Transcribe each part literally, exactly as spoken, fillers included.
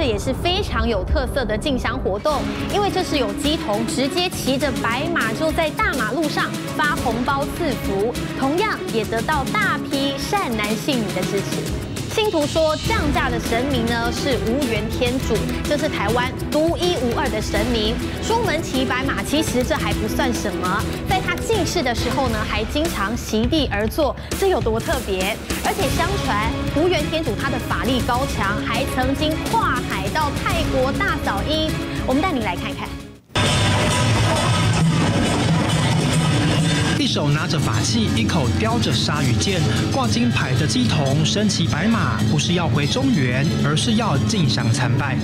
这也是非常有特色的进香活动，因为这是有乩童直接骑着白马就在大马路上发红包赐福，同样也得到大批善男信女的支持。 信徒说，降价的神明呢是无缘天主，这是台湾独一无二的神明。出门骑白马，其实这还不算什么，在他进世的时候呢，还经常席地而坐，这有多特别？而且相传无缘天主他的法力高强，还曾经跨海到泰国大扫阴。我们带您来看看。 一手拿着法器，一口叼着鲨鱼剑，挂金牌的乩童身骑白马，不是要回中原，而是要进香参拜。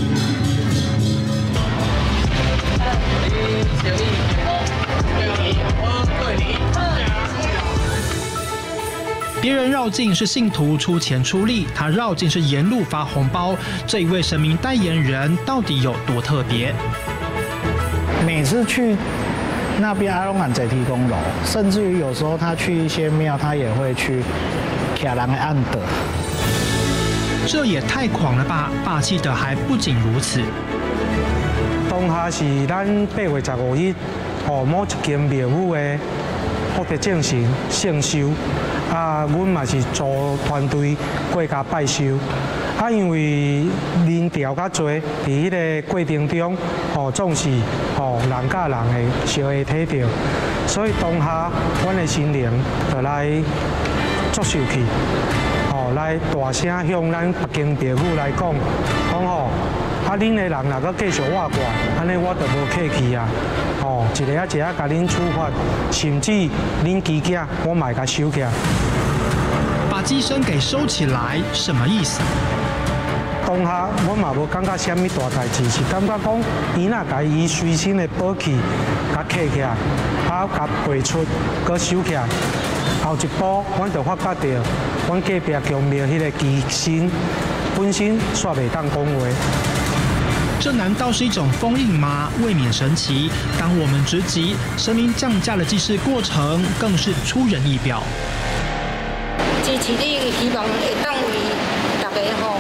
别人绕境是信徒出钱出力，他绕境是沿路发红包。这一位神明代言人到底有多特别？ 每次去 那边阿龙安在提供楼，甚至于有时候他去一些庙，他也会去卡人的安德。 这也太狂了吧！霸气的还不仅如此。 当下是咱八月十五日，哦，某一间庙宇的福德正神圣寿，啊，阮嘛是组团队过家拜寿。 啊，因为人潮较多，伫迄个过程中，哦，总是哦人甲人会相会体着，所以当下阮的心灵就来作受去，哦，来大声向咱北京朋友来讲，讲吼，啊，恁的人若阁继续活过，安尼我就无客气啊，哦，一个啊一个甲恁处罚，甚至恁机架我嘛会甲收起来。 把机身给收起来，什么意思？ 当下我嘛无感觉啥物大代志，是感觉讲伊若甲伊随身的宝器甲摕起来，啊，甲背出，搁收起来。后一步，阮就发觉到，阮隔壁宫庙迄个机身本身煞袂当讲话。 这难道是一种封印吗？未免神奇。当我们直击神明降价的祭祀过程，更是出人意表。 支持你，希望会当为大家吼。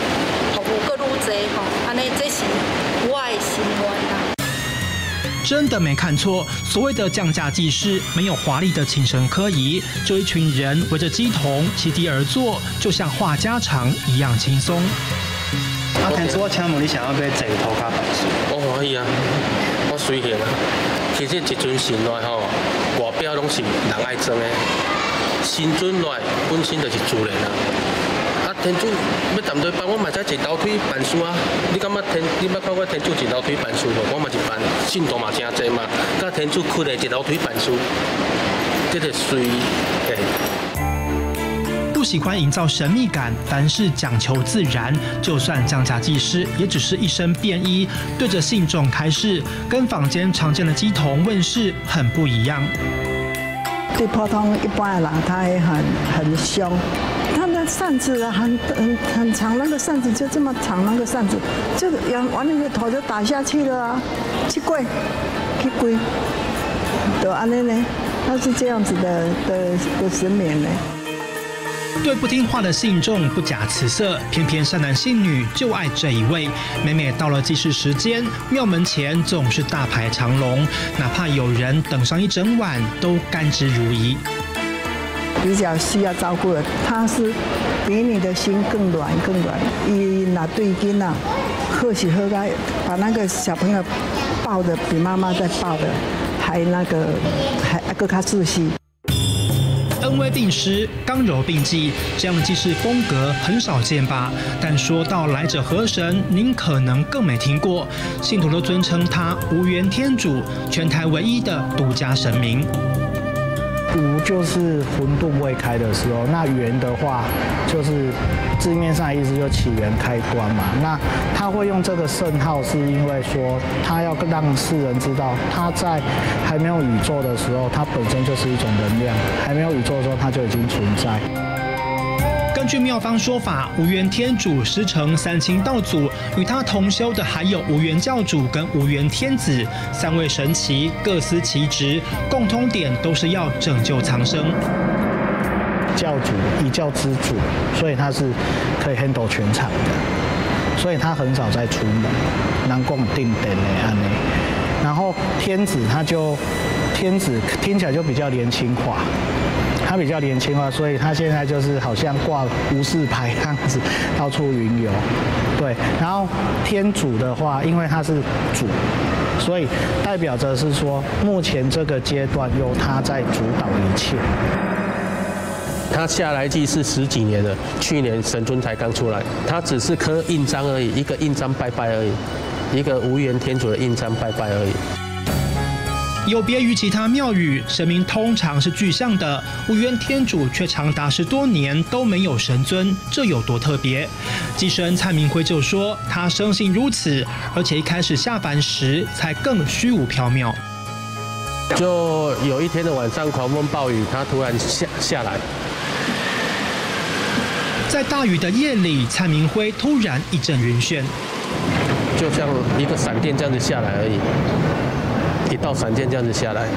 安尼，这是我的心愿啦。 真的没看错，所谓的降价祭祀，没有华丽的请神科仪，就一群人围着乩童席地而坐，就像话家常一样轻松。 啊，天主，我请问你想要买坐涂骹拜寿？ 我欢喜啊，我随性啊。其实一尊神来吼，外表拢是人爱装的，神尊来本身就是自然啊。 天主要站对办，我嘛在一条腿办事啊！你感觉天，你捌看过天主一条腿办事无？我嘛是办，信徒嘛真济嘛，甲天主开的一条腿办事，这个随嘿。 不喜欢营造神秘感，凡事讲求自然。就算降价祭司，也只是一身便衣，对着信众开示，跟坊间常见的乩童问事很不一样。 对普通一般的人，他也很很凶。 他的扇子很很很长，那个扇子就这么长，那个扇子就往往那个头就打下去了啊！去跪，去跪，对安尼呢？他是这样子的的的神明呢。 对不听话的信众不假辞色，偏偏善男信女就爱这一位。每每到了祭祀时间，庙门前总是大排长龙，哪怕有人等上一整晚，都甘之如饴。 比较需要照顾的，他是比你的心更软更软。伊拿对囡仔，喝喜喝该，把那个小朋友抱的比妈妈在抱的还那个还更加仔细。 恩威并施，刚柔并济，这样的祭祀风格很少见吧？但说到来者何神，您可能更没听过。信徒都尊称他无缘天主，全台唯一的独家神明。 无就是混沌未开的时候，那缘的话就是字面上的意思，就起源开端嘛。那他会用这个圣号，是因为说他要让世人知道，他在还没有宇宙的时候，它本身就是一种能量；还没有宇宙的时候，它就已经存在。 根据庙方说法，无缘天主师承三清道祖，与他同修的还有无缘教主跟无缘天子三位神祇，各司其职，共通点都是要拯救苍生。教主一教之主，所以他是可以 handle 全场的。 所以他很少在出门，难讲定点的安尼。然后天子他就天子听起来就比较年轻化。他比较年轻化，所以他现在就是好像挂无事牌这样子，到处云游。对，然后天主的话，因为他是主，所以代表着是说，目前这个阶段由他在主导一切。 他下来祭祀十几年了，去年神尊才刚出来，他只是刻印章而已，一个印章拜拜而已，一个无缘天主的印章拜拜而已。 有别于其他庙宇，神明通常是具象的，无缘天主却长达十多年都没有神尊，这有多特别？祭神蔡明辉就说，他生性如此，而且一开始下凡时才更虚无缥缈。 就有一天的晚上，狂风暴雨，他突然下下来。 在大雨的夜里，蔡明辉突然一阵晕眩， 就像一个闪电这样子下来而已。一道闪电这样子下来，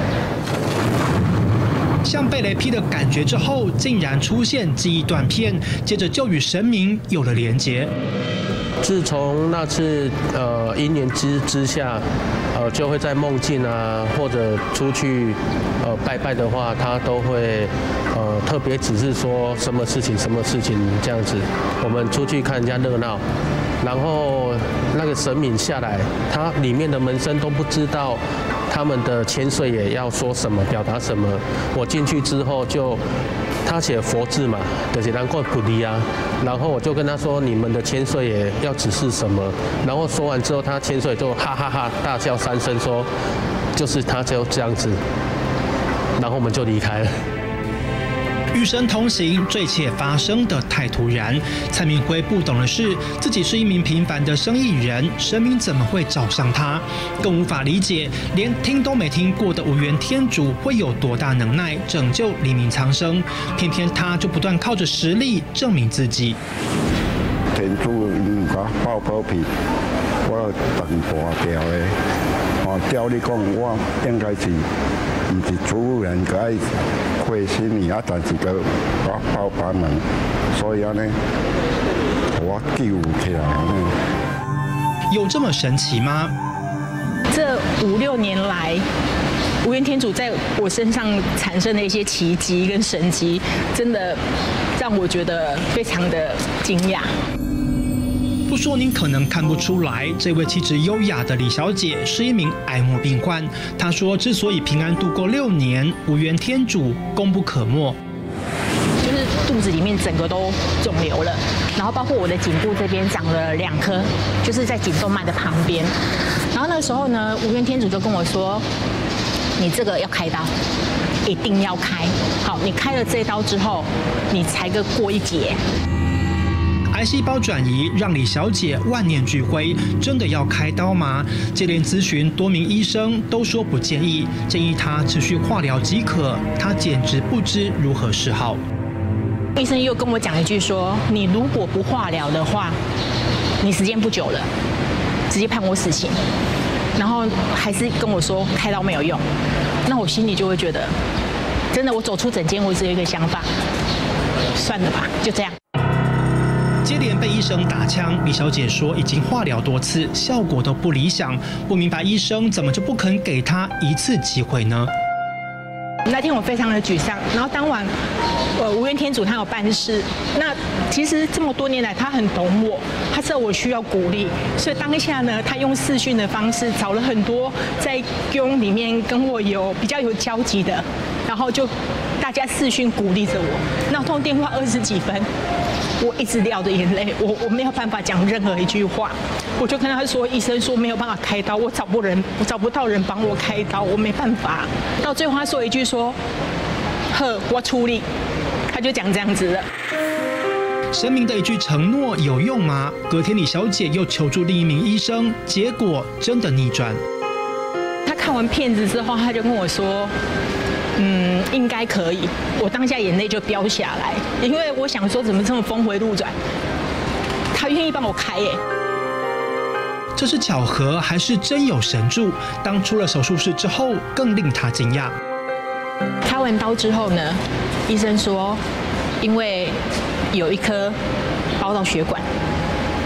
像被雷劈的感觉之后，竟然出现记忆断片，接着就与神明有了连结。 自从那次呃因缘之之下，呃就会在梦境啊，或者出去呃拜拜的话，他都会呃特别指示说什么事情什么事情这样子。我们出去看人家热闹，然后那个神明下来，他里面的门生都不知道他们的千岁爷要说什么，表达什么。我进去之后就。他写佛字嘛，就是难怪不离啊。然后我就跟他说，你们的千岁爷要指示什么？然后说完之后，他千岁就哈哈哈大笑三声，说就是他就这样子。然后我们就离开了。 与神同行，这一切发生的太突然。蔡明辉不懂的是，自己是一名平凡的生意人，神明怎么会找上他？更无法理解，连听都没听过的无缘天主会有多大能耐拯救黎民苍生？偏偏他就不断靠着实力证明自己。 天主唔甲爆破皮，我断半条的，哦，照你讲，我应该是唔是主人该。会心里啊，但是个我包把门，所以啊呢，我救起来呢。 有这么神奇吗？ 这五六年来，无缘天主在我身上产生的一些奇迹跟神迹，真的让我觉得非常的惊讶。 不说您可能看不出来，这位气质优雅的李小姐是一名癌末病患。她说，之所以平安度过六年，无缘天主功不可没。 就是肚子里面整个都肿瘤了，然后包括我的颈部这边长了两颗，就是在颈动脉的旁边。然后那个时候呢，无缘天主就跟我说，你这个要开刀，一定要开。好，你开了这一刀之后，你才个过一劫。 癌细胞转移让李小姐万念俱灰，真的要开刀吗？接连咨询多名医生，都说不建议，建议她持续化疗即可。她简直不知如何是好。 医生又跟我讲一句说，你如果不化疗的话，你时间不久了，直接判我死刑。然后还是跟我说开刀没有用，那我心里就会觉得，真的我走出诊间，我只有一个想法，算了吧，就这样。 接连被医生打枪，李小姐说已经化疗多次，效果都不理想，不明白医生怎么就不肯给她一次机会呢？ 那天我非常的沮丧，然后当晚，呃，无缘天主他有办事。那其实这么多年来，他很懂我，他知道我需要鼓励，所以当下呢，他用视讯的方式找了很多在宫里面跟我有比较有交集的，然后就大家视讯鼓励着我。那通电话二十几分。我一直掉着眼泪，我我没有办法讲任何一句话，我就跟他说，医生说没有办法开刀，我找不人，我找不到人帮我开刀，我没办法。到最后他说一句说，呵，我处理，他就讲这样子了。 神明的一句承诺有用吗？隔天李小姐又求助另一名医生，结果真的逆转。 他看完片子之后，他就跟我说。嗯，应该可以。我当下眼泪就飙下来，因为我想说，怎么这么峰回路转？他愿意帮我开耶。 这是巧合还是真有神助？当出了手术室之后，更令他惊讶。 开完刀之后呢，医生说，因为有一颗包到血管，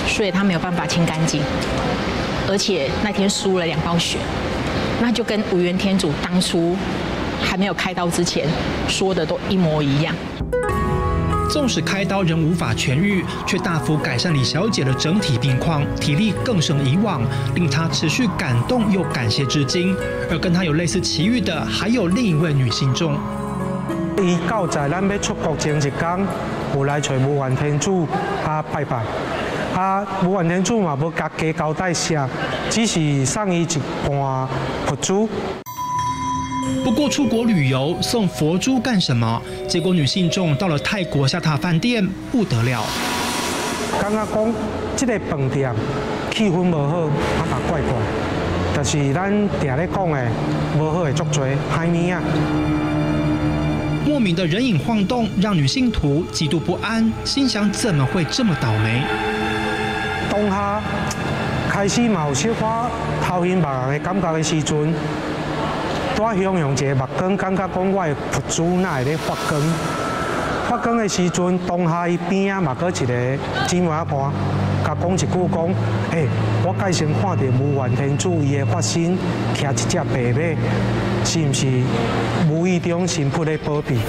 所以他没有办法清干净，而且那天输了两包血，那就跟无缘天主当初还没有开刀之前说的都一模一样。 纵使开刀仍无法痊愈，却大幅改善李小姐的整体病况，体力更胜以往，令她持续感动又感谢至今。而跟她有类似奇遇的，还有另一位女信众。 伊到在咱要出国前一天，有来找无缘天主啊拜拜。啊，无缘天主嘛无甲加交代啥，只是送伊一盘佛珠。 不过出国旅游送佛珠干什么？结果女信众到了泰国下榻饭店，不得了。 感觉讲这个饭店气氛无好，啊嘛怪怪。但是咱定咧讲的，无好的足多，歹物啊。 莫名的人影晃动，让女信徒极度不安，心想怎么会这么倒霉？ 当下开始嘛有小可头晕目眩的感觉的时阵。我形容一个目光，感觉讲我的佛珠哪会咧发光？发光的时阵，当下伊边啊嘛搁一个姊妹盘，甲讲一句讲：诶、欸，我介先看到无缘天主伊的法身骑一只白马，是毋是无意中神佛咧保庇？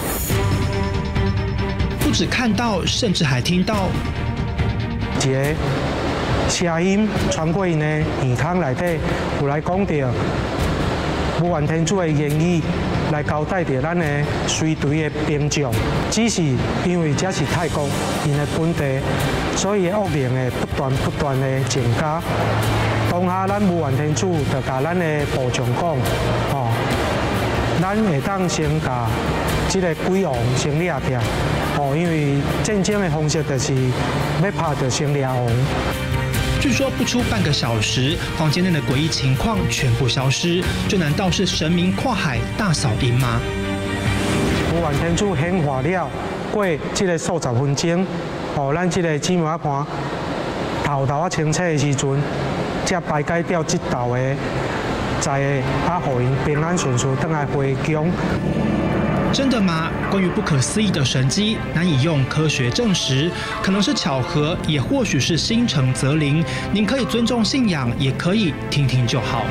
不止看到，甚至还听到一个声音传过因的耳孔内底，有来讲到。无缘天主的言语来交代着咱的随队的兵将，只是因为这是泰国因的本地，所以恶灵的不断不断的增加。当下咱无缘天主就甲咱的部长讲，哦，咱会当先甲这个鬼王先掠掉，哦，因为战争的方式就是要拍着先掠王。 据说不出半个小时，房间内的诡异情况全部消失。这难道是神明跨海大扫阴吗？ 无缘天主显化了，过这个数十分钟，哦，咱这个姊妹盘头头啊清楚的时阵，才排解掉这道的灾个，啊，互因平安顺遂返来回乡。 真的吗？关于不可思议的神迹，难以用科学证实，可能是巧合，也或许是心诚则灵。您可以尊重信仰，也可以听听就好。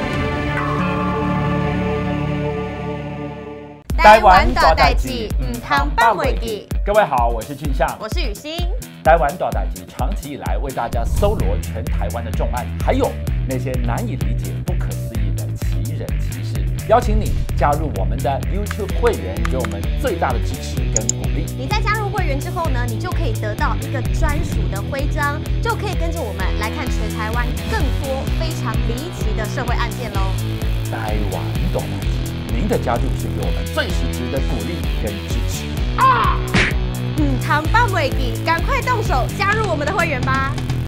台湾大代志，唔通放袂记。各位好，我是俊相， 我是雨欣。 台湾大代志长期以来为大家搜罗全台湾的重案，还有那些难以理解、不可思议的奇人奇事。邀请你加入我们的 YouTube 会员，给我们最大的支持跟鼓励。 你在加入会员之后呢，你就可以得到一个专属的徽章，就可以跟着我们来看全台湾更多非常离奇的社会案件喽。 台湾大代志，您的加入是给我们最实质的鼓励跟支持啊！ 嗯，糖棒尾记，赶快动手加入我们的会员吧！